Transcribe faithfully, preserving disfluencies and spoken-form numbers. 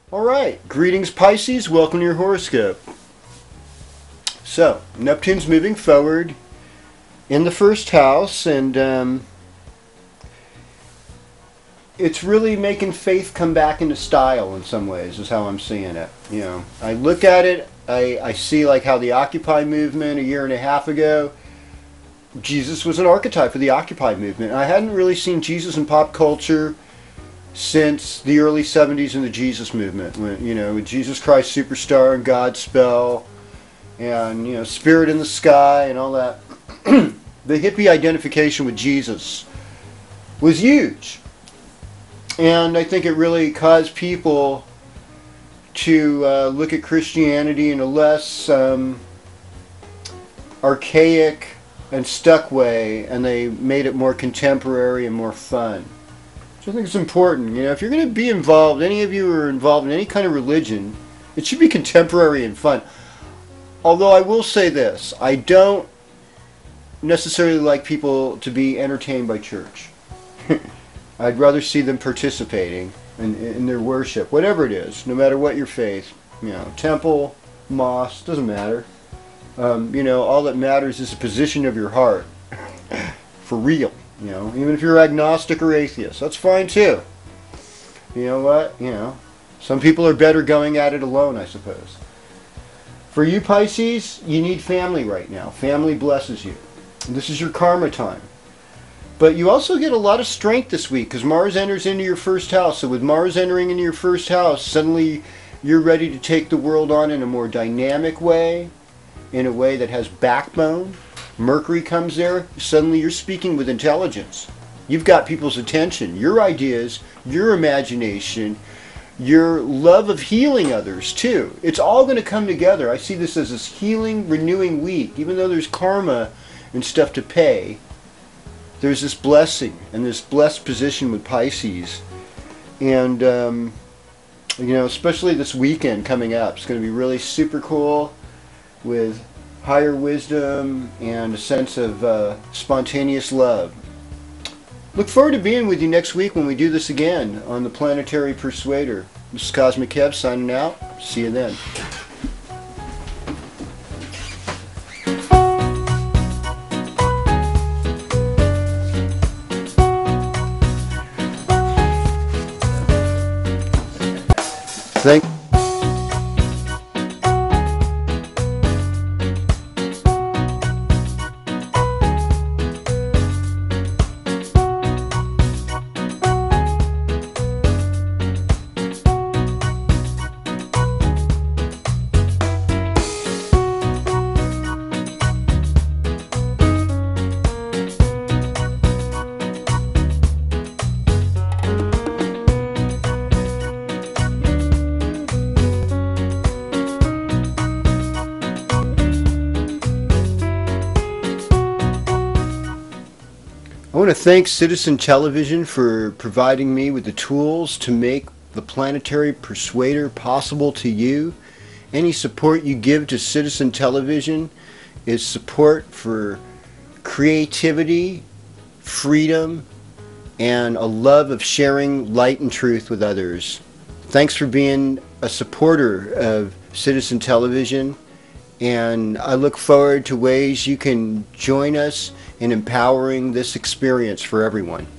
Alright, greetings Pisces, welcome to your horoscope. So, Neptune's moving forward in the first house, and um, it's really making faith come back into style in some ways, is how I'm seeing it. You know, I look at it, I, I see like how the Occupy movement a year and a half ago, Jesus was an archetype for the Occupy movement. I hadn't really seen Jesus in pop culture since the early seventies in the Jesus movement, when, you know, with Jesus Christ Superstar and Godspell and, you know, Spirit in the Sky and all that. The hippie identification with Jesus was huge, and I think it really caused people to uh, look at Christianity in a less um, archaic and stuck way, and they made it more contemporary and more fun. I think it's important. You know, if you're going to be involved, any of you are involved in any kind of religion, it should be contemporary and fun. Although I will say this, I don't necessarily like people to be entertained by church. I'd rather see them participating in, in their worship, whatever it is, no matter what your faith. You know, temple, mosque, doesn't matter. Um, you know, all that matters is the position of your heart. For real. You know, even if you're agnostic or atheist, that's fine too. You know what? You know, some people are better going at it alone, I suppose. For you Pisces, you need family right now. Family blesses you. And this is your karma time. But you also get a lot of strength this week because Mars enters into your first house. So with Mars entering into your first house, suddenly you're ready to take the world on in a more dynamic way, in a way that has backbone. Mercury comes there, suddenly you're speaking with intelligence. You've got people's attention, your ideas, your imagination, your love of healing others too. It's all going to come together. I see this as this healing, renewing week. Even though there's karma and stuff to pay, there's this blessing and this blessed position with Pisces. And, um, you know, especially this weekend coming up, it's going to be really super cool with higher wisdom and a sense of uh, spontaneous love. Look forward to being with you next week when we do this again on the Planetary Persuader. This is Cosmic Kev signing out. See you then. Thank I want to thank Citizen Television for providing me with the tools to make the Planetary Persuader possible to you. Any support you give to Citizen Television is support for creativity, freedom, and a love of sharing light and truth with others. Thanks for being a supporter of Citizen Television, and I look forward to ways you can join us in empowering this experience for everyone.